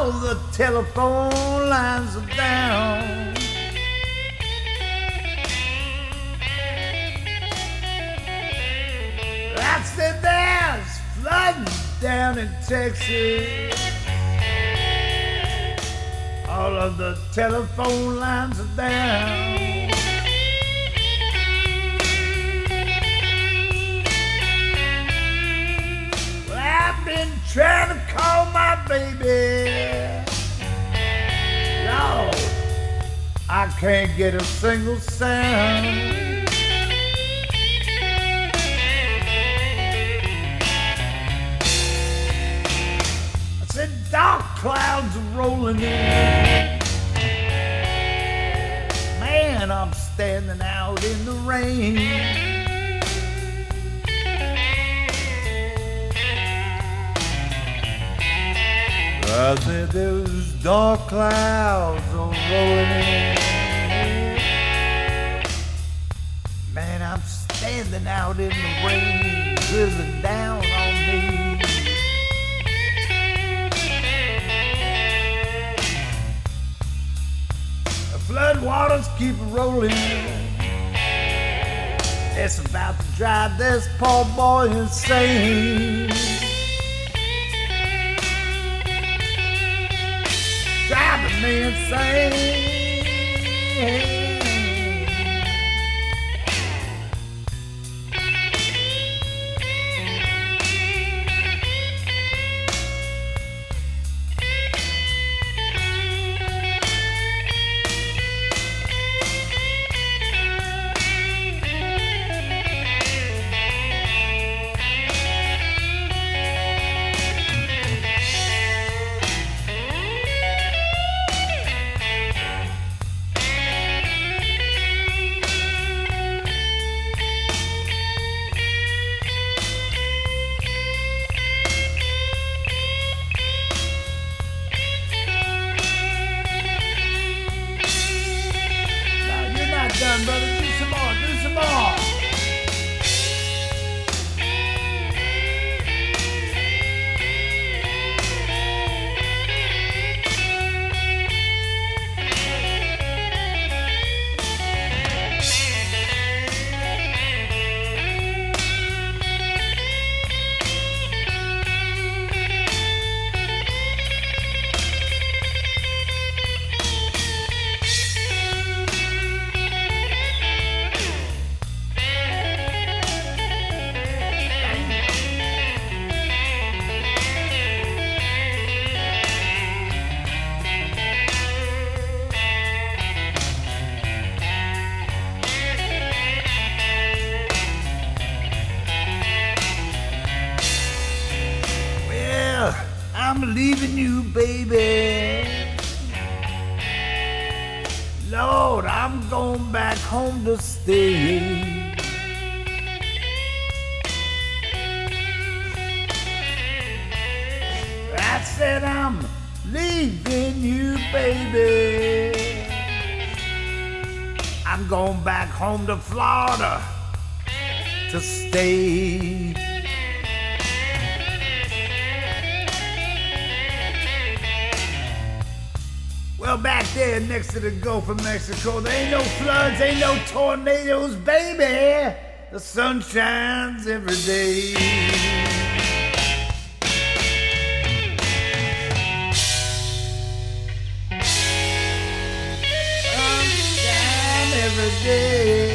all the telephone lines are down. I said there's flooding down in Texas. All of the telephone lines are down. Well, I've been trying to call my baby. Lord, I can't get a single sound. The dark clouds are rolling in. Man, I'm standing out in the rain. I said those dark clouds are rolling in. Man, I'm standing out in the rain, drizzling down on me. Flood waters keep rolling. It's about to drive this poor boy insane. Driving me insane. Done, brother. Do some more. Do some more. I'm leaving you, baby. Lord, I'm going back home to stay. I said I'm leaving you, baby. I'm going back home to Florida to stay. Well, back there next to the Gulf of Mexico, there ain't no floods, ain't no tornadoes, baby. The sun shines every day. Sun shines every day.